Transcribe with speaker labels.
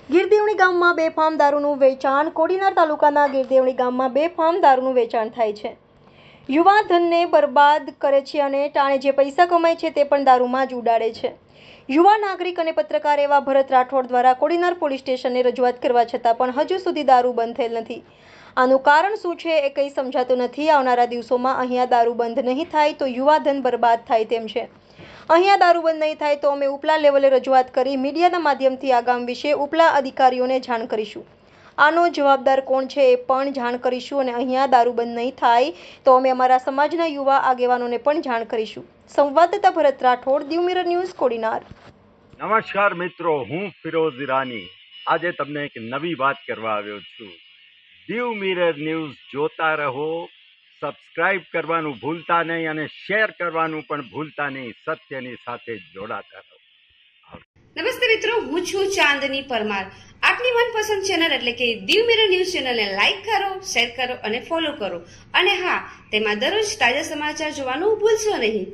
Speaker 1: ગીરદેવણી ગામમાં બેફામ દારૂનું વેચાણ. કોડીનાર તાલુકાના ગીરદેવણી ગામમાં બેફામ દારૂનું વેચાણ થાય છે. યુવા ધનને બરબાદ કરે છે અને ટાણે જે પૈસા કમાય છે તે પણ દારૂમાં જ ઉડાડે છે. યુવા નાગરિક અને પત્રકાર એવા ભરત રાઠોડ દ્વારા કોડીનાર પોલીસ સ્ટેશને રજૂઆત કરવા છતાં પણ હજુ સુધી દારૂ બંધ થયેલ નથી. આનું કારણ શું છે એ કંઈ સમજાતું નથી. આવનારા દિવસોમાં અહીંયા દારૂ બંધ નહીં થાય તો યુવા ધન બરબાદ થાય તેમ છે. અહીંયા દારૂ બંધ નહીં થાય તો અમે ઉપલા લેવલે રજૂઆત કરી મીડિયાના માધ્યમથી આ ગામ વિશે ઉપલા અધિકારીઓને જાણ કરીશું. આનો જવાબદાર કોણ છે એ પણ જાણ કરીશું અને અહીંયા દારૂ બંધ નહીં થાય તો અમે અમારા સમાજના યુવા આગેવાનોને પણ જાણ કરીશું. સંવાદદાતા ભરત રાઠોડ, દીવ મિરર ન્યૂઝ, કોડીનાર.
Speaker 2: નમસ્કાર મિત્રો, હું ફિરોઝ ઈરાની આજે તમને એક નવી વાત કરવા આવ્યો છું. દીવ મિરર ન્યૂઝ જોતા રહો, સબસ્ક્રાઇબ કરવાનું ભૂલતા નહીં અને શેર કરવાનું પણ ભૂલતા નહીં. સત્યની સાથે જોડાતા રહો.
Speaker 3: નમસ્તે મિત્રો, હું છું ચાંદની પરમાર. આપની મનપસંદ ચેનલ એટલે કે દીવ મિરર ન્યૂઝ ચેનલને લાઈક કરો, શેર કરો અને ફોલો કરો. અને હા, તેમાં દરરોજ તાજા સમાચાર જોવાનું ભૂલશો નહીં.